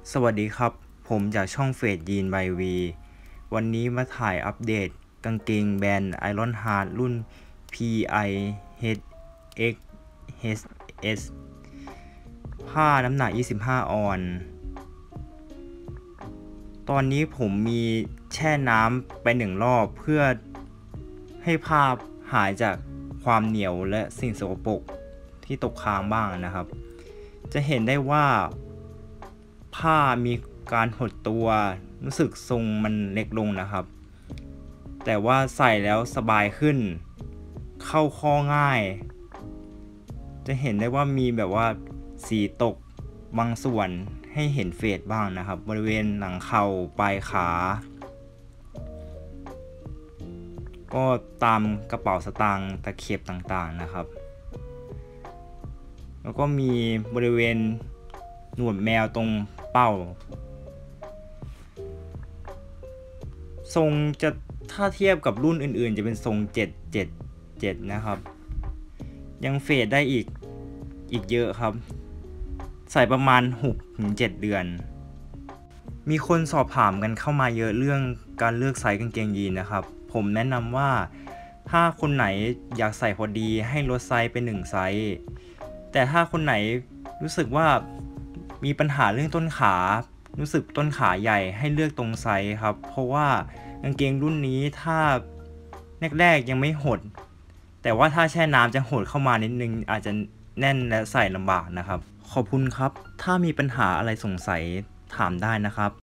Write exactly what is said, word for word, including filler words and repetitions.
สวัสดีครับผมจากช่องเฟดยีนไบวีวันนี้มาถ่ายอัปเดตกางเกงแบรนด์ Iron Heart รุ่น พี ไอ เอช เอ็กซ์ เอช เอส ผ้าน้ำหนักยี่สิบห้าออนซ์ตอนนี้ผมมีแช่น้ำไปหนึ่งรอบเพื่อให้ผ้าหายจากความเหนียวและสิ่งสกปรกที่ตกค้างบ้างนะครับจะเห็นได้ว่าผ้ามีการหดตัวรู้สึกทรงมันเล็กลงนะครับแต่ว่าใส่แล้วสบายขึ้นเข้าข้อง่ายจะเห็นได้ว่ามีแบบว่าสีตกบางส่วนให้เห็นเฟดบ้างนะครับบริเวณหลังเข่าปลายขาก็ตามกระเป๋าสตางค์ตะเข็บต่างๆนะครับแล้วก็มีบริเวณหนวดแมวตรงเป้าทรงจะถ้าเทียบกับรุ่นอื่นๆจะเป็นทรงเจ็ด เจ็ด เจ็ดนะครับยังเฟดได้อีกอีกเยอะครับใส่ประมาณ หกถึงเจ็ด เดือนมีคนสอบถามกันเข้ามาเยอะเรื่องการเลือกไซส์กางเกงยีนนะครับผมแนะนำว่าถ้าคนไหนอยากใส่พอดีให้ลดไซส์ไปหนึ่งไซส์แต่ถ้าคนไหนรู้สึกว่ามีปัญหาเรื่องต้นขารู้สึกต้นขาใหญ่ให้เลือกตรงไซส์ครับเพราะว่ากางเกงรุ่นนี้ถ้าแรกๆยังไม่หดแต่ว่าถ้าแช่น้ำจะหดเข้ามานิดนึงอาจจะแน่นและใส่ลำบากนะครับขอบคุณครับถ้ามีปัญหาอะไรสงสัยถามได้นะครับ